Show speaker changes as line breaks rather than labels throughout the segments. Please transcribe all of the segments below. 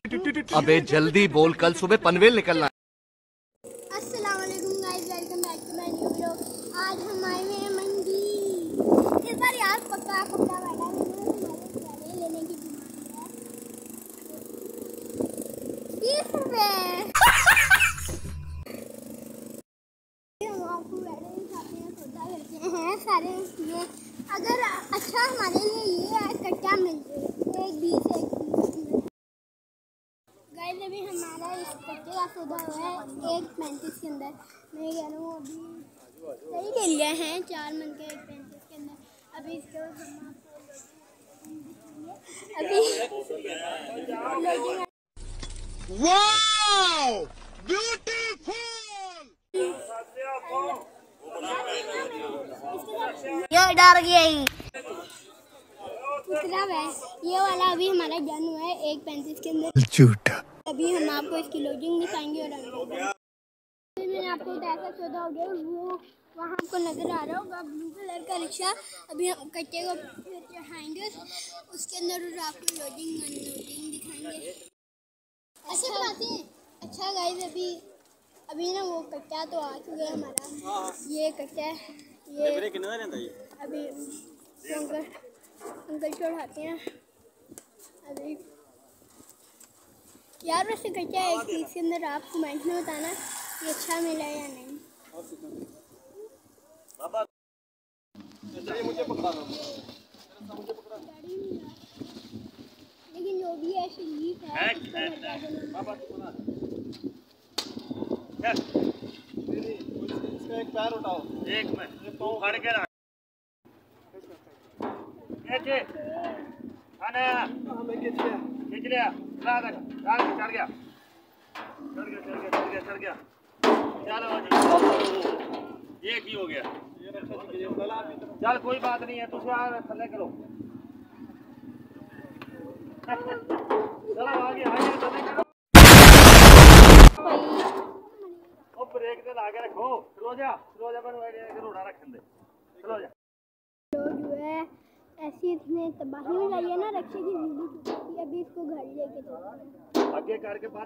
अबे जल्दी बोल, कल सुबह पनवेल निकलना है।
अस्सलाम वालेकुम guys, welcome back to my new vlog. आज हम आए हुए हैं मंडी। इस बार यार पक्का कपड़ा वाला हमारे लेने की डिमांड है 20 रुपए। हम आपको वैसे खाते हैं, सौदा करते हैं सारे। ये अगर अच्छा हमारे लिए ये है कट्टा मिल जाए एक 20 गाइस। अभी हमारा इस कट्टे का सौदा हुआ है 1.35 के अंदर। मैं कह रहा हूँ अभी सही ले लिया है 4 मन के 1.35 के अंदर। अभी इसके बाद हम आपको अभी
वाओ ब्यूटीफुल।
ये डर गया ये वाला अभी हमारा डन हुआ है 1.35 के अंदर।
झूठा।
अभी हम आपको इसकी लोडिंग दिखाएंगे और मैंने आपको ऐसा सौदा हो गया वो वहाँ आपको नजर आ रहा होगा ब्लू कलर का रिक्शा। अभी हम कट्टे को चढ़ाएंगे उसके अंदर और आपको लोडिंग अनलोडिंग दिखाएंगे। ऐसे बनाते हैं। अच्छा गाइस, अभी ना वो कट्टा तो आ चुका है हमारा। ये कट्टा है, ये अभी अंकल चढ़ाते हैं। अभी यार वैसे कट्टा है एक पीस के अंदर, आप कमेंट में बताना कि अच्छा मिला या नहीं। लेकिन जो भी है शरीफ है।
इसका एक पैर उठाओ,
एक मिनट तू खड़ के रख। खींच लिया, चढ़ गया चलो ये की हो गया। चल कोई बात नहीं है, तुझे थले करो। चलो आगे थले करो। ब्रेक से ला के रखो। चलो जा रोड़ा रख दे। चलो जा।
जो है ऐसी इसने तबाही में लाई है ना रक्षे की वीडियो। अभी इसको घर लेके चलो
आगे करके बाहर।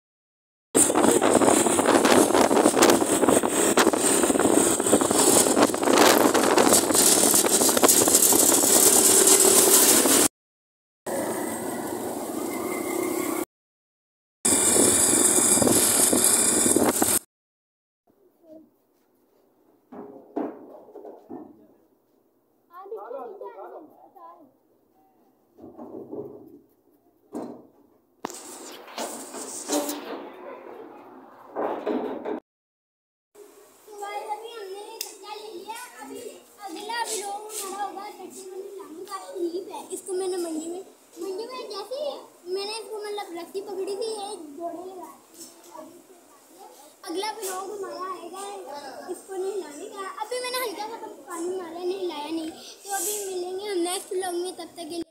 इसको मैंने मंडी में जैसे मैंने इसको मतलब रस्सी पकड़ी थी, ये जोड़े लगा। अगला ब्लॉग हमारा आएगा इसको नहीं हिलाने का। अभी मैंने हल्का सा पानी मारा, नहीं हिलाया नहीं। तो अभी मिलेंगे हम नेक्स्ट ब्लॉग में, तब तक